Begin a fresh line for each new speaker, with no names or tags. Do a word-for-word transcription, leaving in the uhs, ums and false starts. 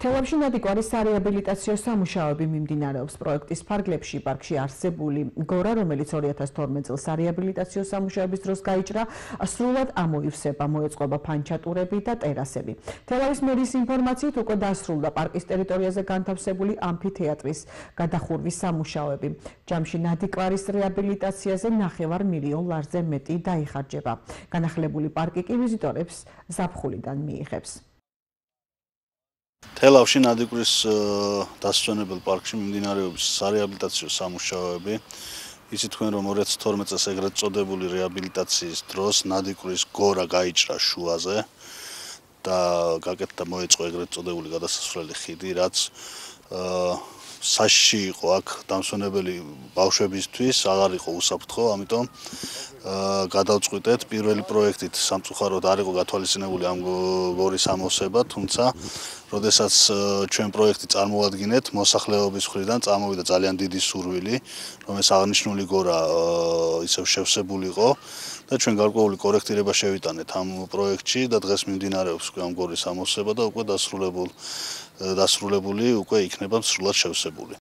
თელავში ნადიკვარის სარეაბილიტაციო სამუშაოები მიმდინარეობს პროექტის ფარგლებში პარკში არსებული გორა, რომელიც ორი ათას თორმეტ წელს სარეაბილიტაციო სამუშაოების დროს გაიჭრა, სრულად ამოივსება, მოეწყობა ფანჩატურები და ტერასები. თელავის მერის ინფორმაციით უკვე დასრულდა პარკის ტერიტორიაზე განთავსებული ამფითეატრის გადახურვის სამუშაოები. ჯამში ნადიკვარის რეაბილიტაციაზე ნახევარ მილიონ ლარზე მეტი დაიხარჯება. განახლებული პარკი კი ვიზიტორებს ზაფხულიდან მიიღებს.
თელავში ნადიკვრის დასვენებელ პარკში მიმდინარეობს სარეაბილიტაციო სამუშაოები. იცით თქვენ რომ ორი ათას თორმეტ წელს ეგრეთ წოდებული რეაბილიტაციის დროს ნადიკვრის გორა გაიჭრა შუაზე და გაკეთდა მოეწყო ეგრეთ წოდებული გადასასვლელი ხიდი, რაც საშიში იყო აქ დამსვენებელი ბავშვებისთვის, აღარ იყო უსაფრთხო, ამიტომ გადავწყვიტეთ პირველი პროექტით სამწუხაროდ არ იყო გათვალისწინებული ამ გორის ამოვსება, თუმცა როდესაც ჩვენ პროექტი წარმოვადგინეთ, მოსახლეობის მხრიდან წამოვიდა ძალიან დიდი სურვილი, რომ ეს აღნიშნული გორა ისევ შევსებულიყო და ჩვენ გარკვეული კორექტირება შევიტანეთ ამ პროექტში და დღეს მიმდინარეობს ამ გორის ამოვსება და უკვე დასრულებული უკვე იქნება სრულად შევსებული.